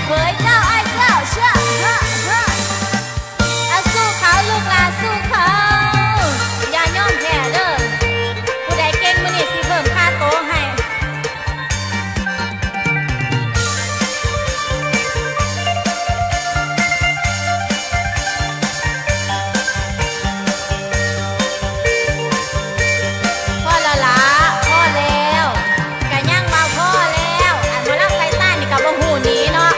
เผยเจ้าไอ้เจ้าเชื่อเอาสู้เขาลูกหลานสู้เขาอย่ายอมแพ้เด้อผู้ใดเก่งมื้อนี้สิเพิ่มค่าโตให้พ่อละล่ะพ่อแล้วกะยังว่าพ่อแล้วอันบ่รับไฟซ่านี่ก็บ่ฮู้หนีเนาะ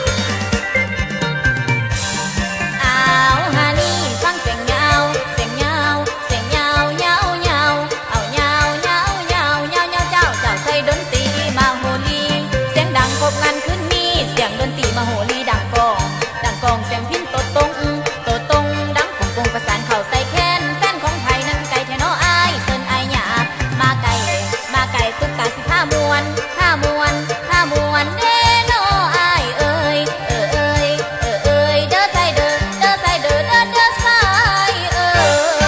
มาโหรีดังกองเสียงพินโตตรงดังปุงประสานเข่าใส่แค้นแฟนของไทยนั้นไก่แทนออายเซินอายหยามาไก่ตุ๊กตาสิผ้ามวนเด้นออายเอ้ยเด้อใส่เด้อเด้อใส่เด้อเด้อใส่เอ้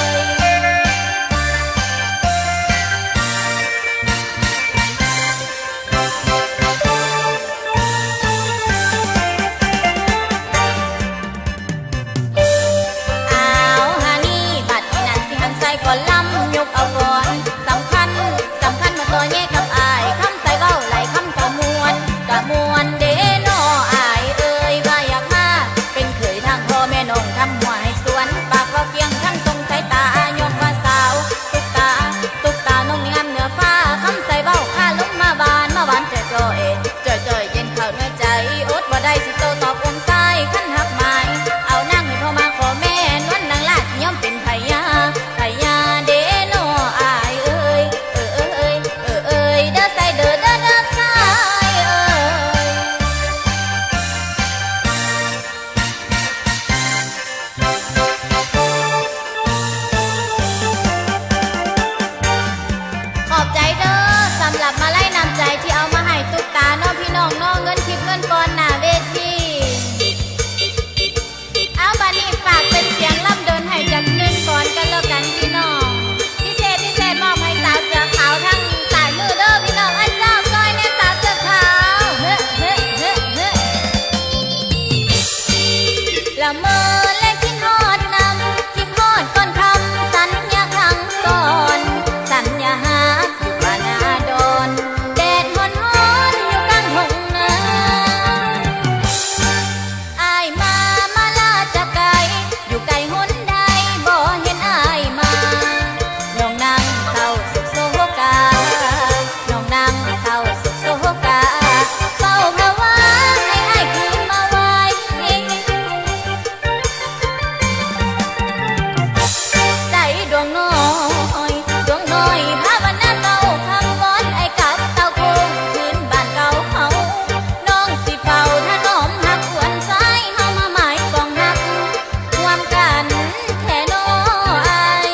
ก่อนล้ำยกเอาก่อนสำคัญมาต่อแย่กับอายคำใส่เบ้าไหลคำกะมวนเด้นออายเอ้ยว่าอยากมาเป็นเขยทางพ่อแม่น้องทำหัวให้สวนปากว่าเพียงทั้งทรงสายตายกว่าสาวตุ๊กตาน้องงามเหนือฟ้าคำใส่เบ้าข้าลงมาบานจ่อยเย็นเข้าเนื้อใจอดบ่ได้สิโตตอบอมสายขั้นหักไม้เอานั่งให้พ่อมาขอแม่นวลนางลาดย่อมเป็นไผยาเด้นออายเอ้ยเด้อใส่เด้อใส่เอ้ยขอบใจเด้อสำหรับมาไล่นำใจที่เอามาให้ตุ๊กตาน้องพี่น้องน้องเงินทิพย์เงินปอนหน้าเวทีเอาบัดนี้ฝากเป็นเสียงล่ำเดินให้จากหนึ่งก่อนกันแล้วกันพี่น้องพิเศษมอบให้สาวเสื้อขาวทั้งสายมือเด้อพี่น้องไอ้เจ้าก้อยเนี่ยสาวเสื้อขาวละเมอเล่นคิดฮอดนำคิดฮอดก่อนคำสัญญาครั้งก่อนสัญญาหักอยู่บ้านนาดอนแดดฮ้อนอยู่กลางทุ่งนาอายมาลาจากไกลอยู่ไกลหนใดบ่เห็นอายมาน้องนางเศร้าสุขโศกาน้องนางเศร้าสุขโศกาเฝ้าภาวะให้อายคืนมาไว้ใจดวงน้อยภาวนาเศร้าคำวอนไอ้กับเต้าคงคืนบ้านเก่าเขาน้องสิเฝ้าถนอมหักอวนสายเฮามาหมายกองหักรวมกันแท่น้อย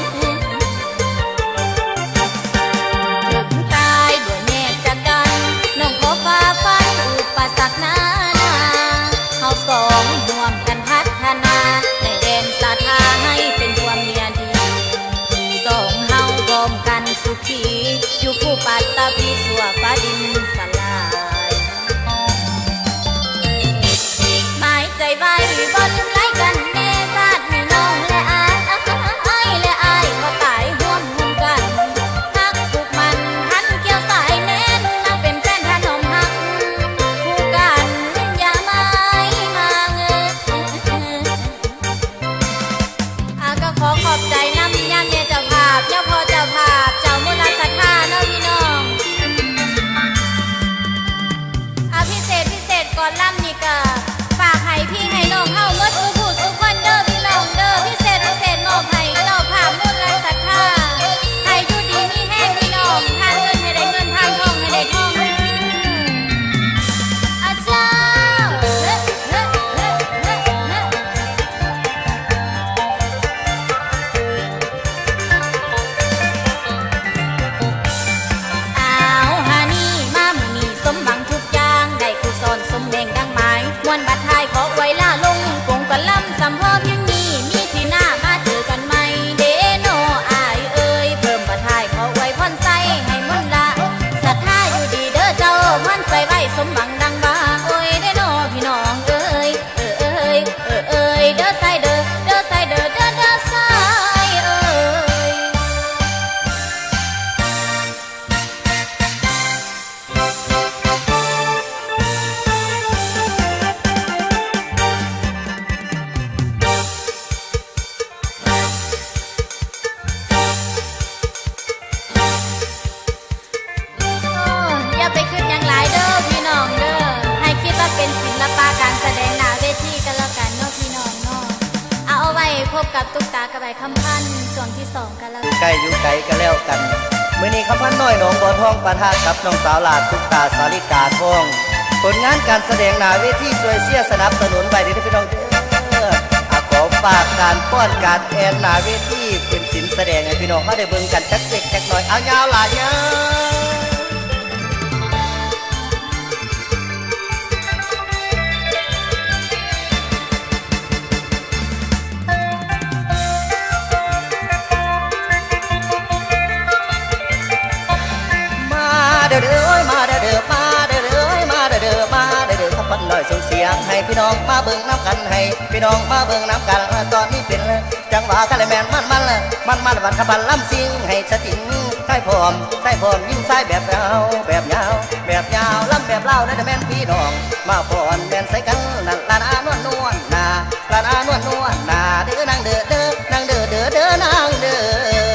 ถึงตายด้วยแยกจากกันน้องขอฝ่าฟันอุปสรรคนาเฮาสองร่วมกันพัฒนาในแดนสาธาให้เป็นดวงเมียดีสองเฮาพร้อมกันสุขีอยู่คู่ปัตตภีสัวฟ้าดินสลายหมายใจไว้บ่ลืมไล่กันแน่ชาติมีน้องและอายก็ตายร่วมกันฮักผูกมันพันเกี่ยวสายแน่นนั่งเป็นแฟนถนอมหักคู่กันอย่ามาเงยก็ขอขอบใจน้ำยามเมียเจ้าภาพเจ้าพ่อเจ้าภาพเจ้ามุลศรัทธาเนาะพี่น้องพิเศษก่อนล่ำนี่ก็ฝากให้พี่ให้น้องเฮาเมื่อผู้สุขคนเด้อพี่น้องเด้อพิเศษมอบให้เจ้าภาพมุลศรัทธาให้อยู่ดีมีแห้งพี่น้องทานเงินให้ได้เงินทานทองให้ได้ทองอาเจ้าวันบัดท้ายขอไว้ล่าลงคงกะล่ำสำพ่อเพียงนี้มีที่หน้ามาเจอกันไหมเด้นออายเอ้ยเพิ่มบัดท้ายขอไว้พรใส่ให้มนต์ละศรัทธาอยู่ดีเด้อเจ้าพรใส่ไว้สมหวังดังว่าโอ้ยเด้นอพี่น้องกับตุ๊กตากับใบคำพันช่วงที่2กันแล้วใกล้อยู่ไกลกันแล้วกันมื้อนี้คำพันน้อยหนองบัวทองปะทะกับน้องสาวหลาดตุ๊กตาสาลิกาทองผลงานการแสดงหน้าเวทีช่วยเสียสนับสนุนไปที่พี่น้องขอฝากการป้อนการแอนหน้าเวทีเป็นศิลป์แสดงให้พี่น้องมาได้เบิ่งกันจักเล็กจักน้อยเอายาวหลายยาวเด้อมาเด้อมาเด้อมาเด้อมาเด้อขับพันหน่อยส่งเสียงให้พี่น้องมาเบิ่งน้ำกันให้พี่น้องมาเบิ่งน้ำกันตอนนี้เป็นจังหวะคาราแมนมันวันขบันล้ำซิงให้สติงใส่พร้อมยิ่งใส่แบบยาวล้ำแบบเล่าได้แม่นพี่น้องมาพรแม่นใส่กันนั่นลานานวลนาลานานวลนาเด้อนางเด้อนางเด้อเด้อนางเด้อ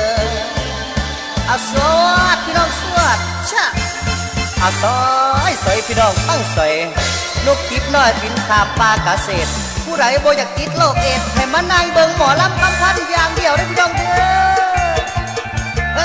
สวัสดีพี่น้องสวัสดีชะซอยใส่พี่น้องตั้งใส่นกกิบน้อยบินข้ามป่าเกษตรผู้ใดบ่อยากติดโรคเอดส์ให้มานั่งเบิ่งหมอลำคำพันอย่างเดียวได้พี่น้องเด้อ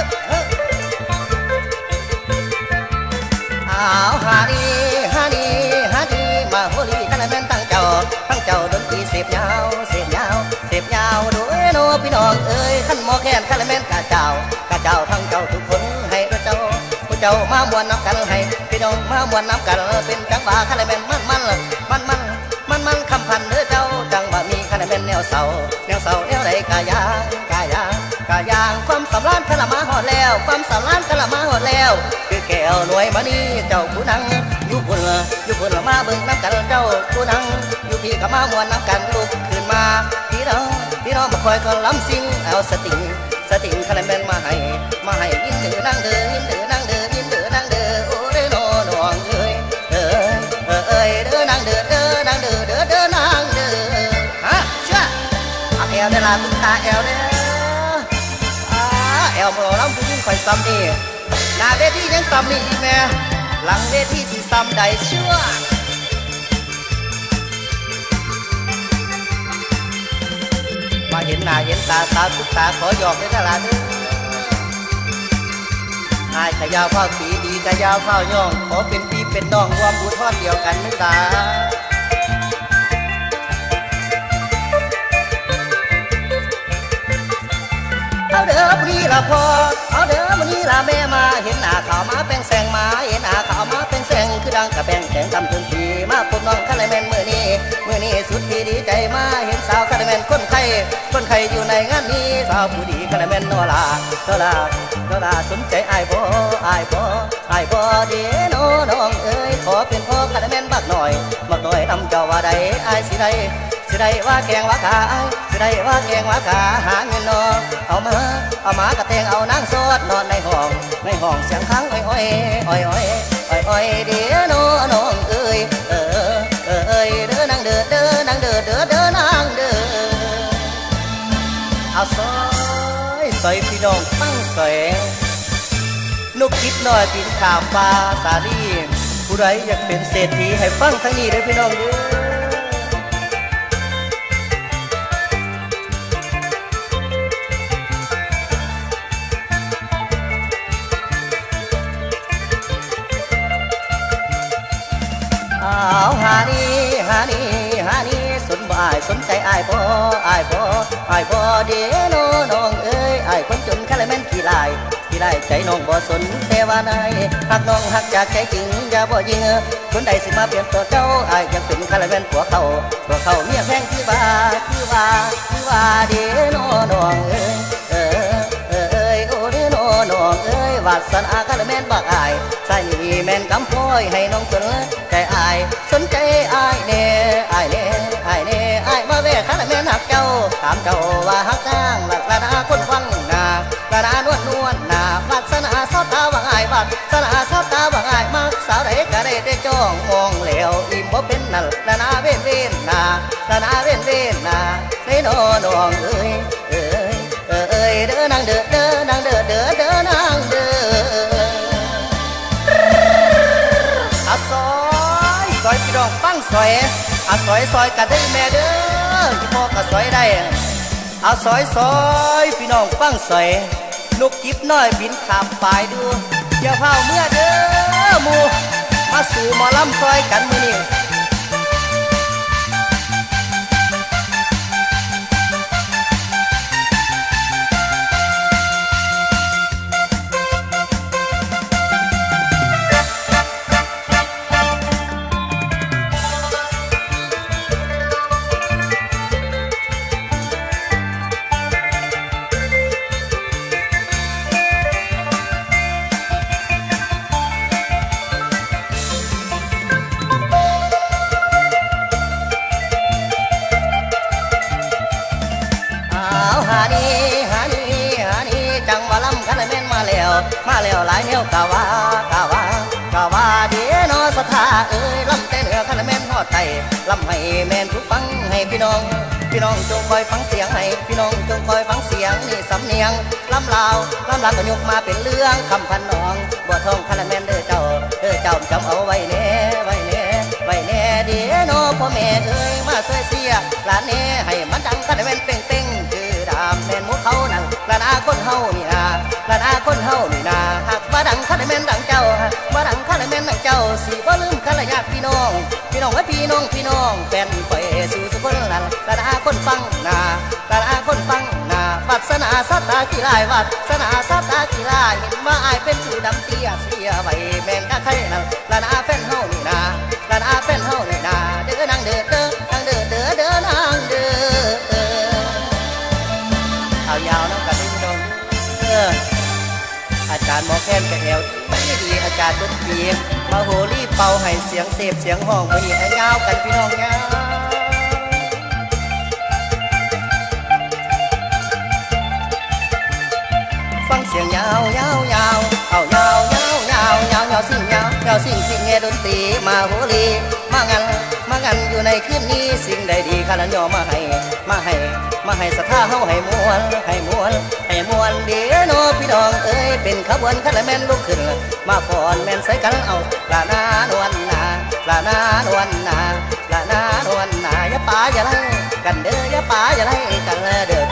ฮาดีมาโฮลีกันแม่นตั้งเจ้าดนตรีเสพยาวด้วยโนพี่น้องเอ้ยขั้นหมอแค้นขั้นแม่นกะเจ้าทั้งเจ้าทุกคนให้เจ้ามามวนน้ำกันให้พี่น้องมามวนน้ำกันเป็นจังหวะขั้นแม่นมันคำพันเด้อเจ้าจังบะมีขั้นแม่นแนวเสาแนวใดกะยางความสำราญขละมาหอดแล้วความสำราญขละมาหอดแล้วคือแก้วหน่วยมานี่เจ้าผู้นั่งอยู่พุ่นละมาเบิ่งน้ำกันเจ้าผู้นั่งอยู่พี่ก็มามวนน้ำกันลุกขึ้นมาพี่น้องมาคอยก็ล้ำซิงเอาสติงคาราเมลมาให้ยินเดือนางเด้อโอ้เด้อน้องเอ้ยเด้อนางเด้อนางเด้อฮะเชื่อเอาแอลได้ละตุ๊กตาแอลเด้อแอลเราล้ำผู้ยิ่งคอยซ้ำนี่หน้าเวทียังซ้ำนี่อีกแม่หลังเวทีสิซ้ำใดเชื่อมาเห็นหน้าเห็นตาสาวตุ๊กตาขอหยอกด้วยนะล่ะเด้ออายขยาวข้าวตีดีขยาวข้าวย่องขอเป็นพี่เป็นน้องรวมบุญทอดเดียวกันนึกตาเอาเด้อวันนี้ละพ่อเอาเด้อวันนี้ละแม่มาเห็นหน้าขาวมาแป้งแสงมาเห็นหน้าขาวมาแป้งแสงคือดังกระแป้งแสงทำถึงทีมาพบน้องคาราเมนเมื่อนี้สุดที่ดีใจมาเห็นสาวคาราเมนคนไข้อยู่ในงานนี้สาวผู้ดีคาราเมนโนลาสนใจไอ้บ่เด้อน้องเอ้ยขอเป็นพ่อคาราเมนบักหน่อยนำเจ้าว่าใดไอ้สิได้ว่าแกงว่าขาหาเงินนอเอามากระเตงเอานางโซดนอนในห้องเสียงค้างอ้อยเดี๋ยวน้องเอ้ยเด้อนางเด้อนางเด้อเอาซอยพี่น้องตั้งแสงนกคิดน้อยบินข้ามฟ้าสาลีผู้ใดอยากเป็นเศรษฐีให้ฟังทั้งนี้ได้พี่น้องเด้อฮานี่สนใจอ้ายบ่เด้อน้องเอ้ยอ้ายคนจนคาราเมนขี้ลายใจน้องบ่สนแต่ว่าในหักน้องหักจากใจจริงอย่าบ่ยิงคนใดสิมาเปลี่ยนตัวเจ้าอ้ายยังเป็นคาราเมนผัวเขาเมียแพงคือว่าเด้อน้องเอ้ยโอ้เด้อน้องเอ้ยวาสนาคาราเมนบักอ้ายใส่นี่แม่นกำพร้อยให้น้องสนใจอ้ายสนใจอ้ายแน่มาแว่คาราเมนหักเจ้าถามเจ้าว่าหักนางหลักละนาคนฟังนาละนานวลนาวาสนาสาวตาว่าอ้ายวาสนาสาวตาว่าอ้ายมักสาวใดก็ได้จ้องมองแล้วอิ่มบ่เป็นนั่นละนาเว้นนาละนาเว้นนาให้น้องเอ้ยเด้อนางเด้อนางเด้อซอยพี่น้องฟังซอยซอยกันได้แม่เด้อที่พ่อก็ซอยได้เอาซอยซอยพี่น้องฟังใส่นกกิบน้อยบินขามปลายดูอย่าเผาเมื่อเด้อหมูมาสู่หมอลำซอยกันมื้อนี้จังว่าลำคันแม่นมาแล้วหลายแนวกะว่าเดี๋ยวน้อสถาเอ้ยลำแต่เหนือคันแม่นฮอดไทยลำให้แม่นผู้ฟังให้พี่น้องจงคอยฟังเสียงให้พี่น้องจงคอยฟังเสียงนี่สำเนียงลำลาวก็ยกมาเป็นเรื่องคำพันน้องบ่ทองคันแม่นเด้อเจ้าจำเอาไว้แน่เดี๋ยวน้อพ่อแม่เอ้ยมาช่วยเสียหลานแน่ให้มันดังคันแม่นเป่งดามแม่นหมูเขานั่งละนาคนเฮานี่นาหากบ่ดังคันแม่นดังเจ้าบ่ดังคันแม่นดังเจ้าสิบ่ลืมคันญาติพี่น้องไว้พี่น้องแฟนข่อยสู่ทุกคนนั่นละนาคนฟังนาวัดสนาสัตตากีฬาวัดสนาสัตตากีฬาเห็นว่าอายเป็นชื่อดำเตี้ยเสียไว้แม่นกะใครนั่นละนาแฟนเฮานี่นาเด้อนางเด้อนางเด้อเอายาวน้ำกันพี่น้องอาจารย์หมอแค้นกับแอลไม่ดีอาจารย์ดนตรีมาโหรีเป่าให้เสียงเสพเสียงห้องมาดียาวกันพี่น้องยาวฟังเสียงยาวเอายาวสิ่งเงดนตรีมาโหรีมางันอยู่ในคืนนี้สิ่งใดดีขนาดย่อมาให้ศรัทธาเฮาให้มวลเดี๋ยวน้อพี่น้องเอ้ยเป็นขบวนคันแม่นลุกขึ้นมาฟ้อนแม่นใส่กันเอาลานานวลนาอย่าป่าอย่าไล่กันเด้ออย่าป่าอย่าไล่กันเด้อ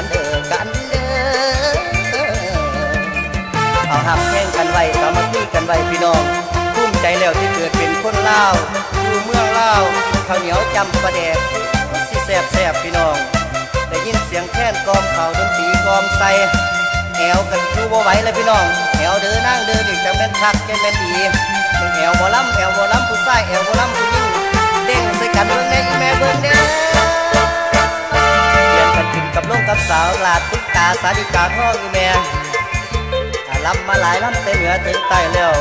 เอาหักแข่งกันไว้สามัคคีกันไว้พี่น้องภูมิใจแล้วที่เกิดเป็นคนลาวอยู่เมืองลาวข้าวเหนียวจำประแดกสิแซ่บพี่น้องได้ยินเสียงแค้นกอมข่าวดนตรีกอมใส่แอวกันอยู่บ่ไหวเลยพี่น้องแอวเดินนั่งเดินอีกจะเป็นคักจะเป็นดีแอวบ่ล้ำผู้ชายแอวบ่ล้ำผู้หญิงเด้งใส่กันเบิ่งในอีแม่เบิ่งเด้เปลี่ยนกันขึ้นกับลงกับสาวลาดตุ๊กตาสาดิกาท้องอีแม่ลำมาหลายลำเต็มเหนือถึงใต้แล้ว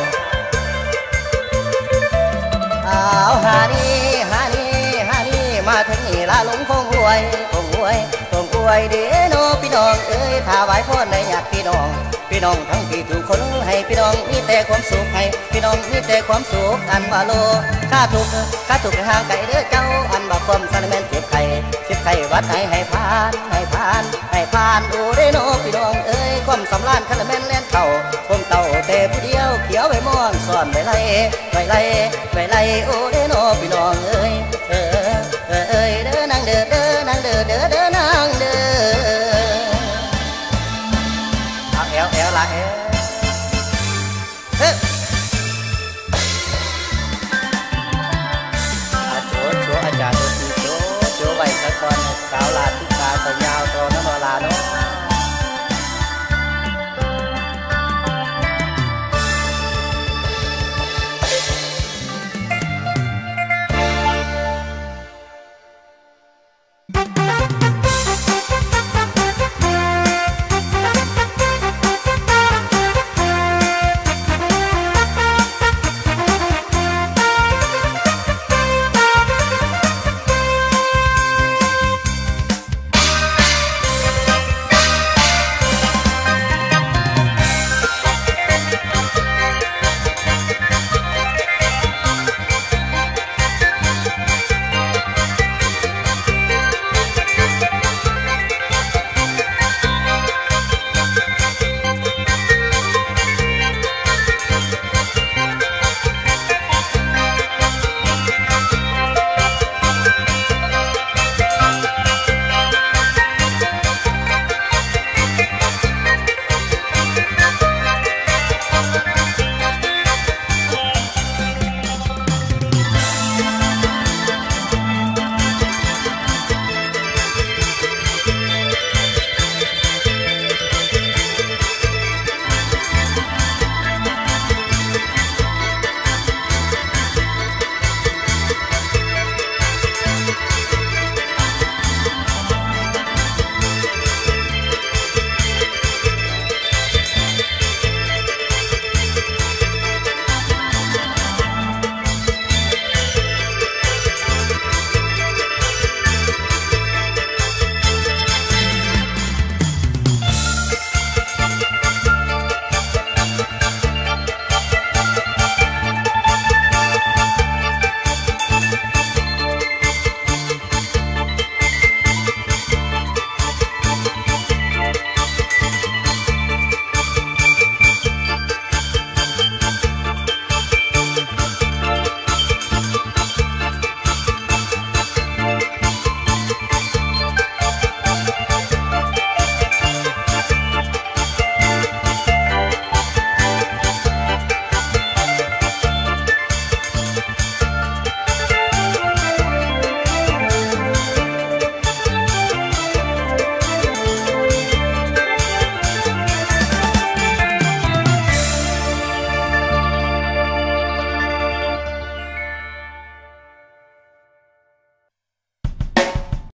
เอาหานี่มาถึงนี่ลาลงคงอวยเด้อน้อพี่น้องเอ้ยถ้าไหวพ่อในญาติพี่น้องทั้งพี่ทุกคนให้พี่น้องมีแต่ความสุขให้พี่น้องมีแต่ความสุขอันว่าโลข้าทุกห่างไกลเด้อเจ้าอันว่าความสันแม่นเจ็บไข้วัดให้ผ่านดูได้น้อพี่น้องเอ้ยความสำราญคันแม่นแล่นเข่าผมเต่าแต่ผู้เดียวเขียวไว้ม่อนซ่อนไว้ไล่โอ้ได้น้อพี่น้องเอ้